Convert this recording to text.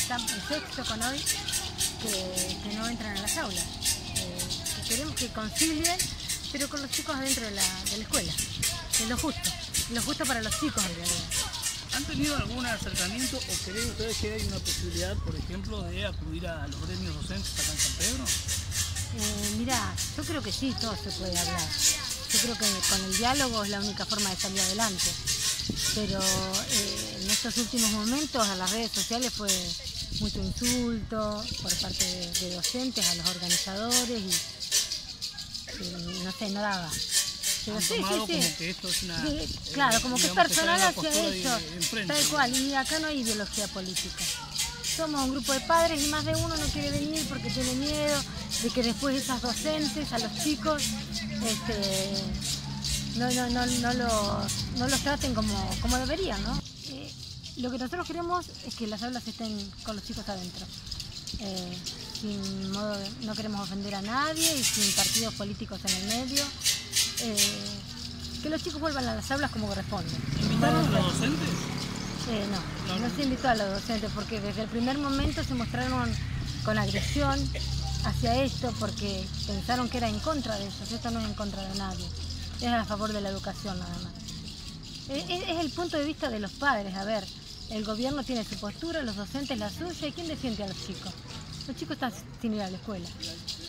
están en sexto con hoy, que no entran a las aulas. Que queremos que concilien, pero con los chicos adentro de la escuela, que es lo justo para los chicos en realidad. ¿Han tenido algún acercamiento o creen ustedes que hay una posibilidad, por ejemplo, de acudir a los gremios docentes acá en San Pedro? Mirá, yo creo que sí, todo se puede hablar. Yo creo que con el diálogo es la única forma de salir adelante. Pero en estos últimos momentos a las redes sociales fue mucho insulto por parte de docentes a los organizadores y no sé, no daba. Pero sí, como que esto es una... claro, como que es personal hacia ellos. Tal cual, y acá no hay ideología política. Somos un grupo de padres y más de uno no quiere venir porque tiene miedo de que después esas docentes a los chicos no los traten como deberían, ¿no? Lo que nosotros queremos es que las aulas estén con los chicos adentro. No queremos ofender a nadie y sin partidos políticos en el medio. Que los chicos vuelvan a las aulas como corresponde. ¿Invitaron a los docentes? No se invitó a los docentes porque desde el primer momento se mostraron con agresión hacia esto porque pensaron que era en contra de ellos. Esto no es en contra de nadie, es a favor de la educación nada más. Es el punto de vista de los padres. A ver, el gobierno tiene su postura, los docentes la suya, ¿y quién defiende a los chicos? Los chicos están sin ir a la escuela.